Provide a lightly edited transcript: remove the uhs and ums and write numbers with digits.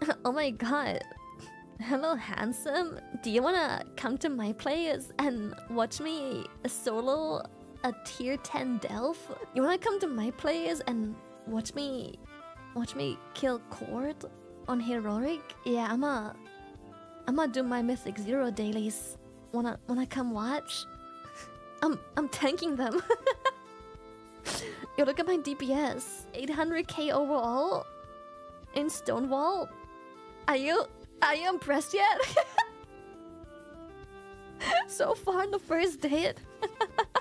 Oh my god. Hello, handsome. Do you wanna come to my place and watch me solo a tier 10 delve? You wanna come to my place and watch me kill Cord on heroic? Yeah, I'ma do my mythic 0 dailies. Wanna come watch? I'm tanking them. Yo, look at my DPS. 800k overall in Stonewall. Are you impressed yet? So far in the first date.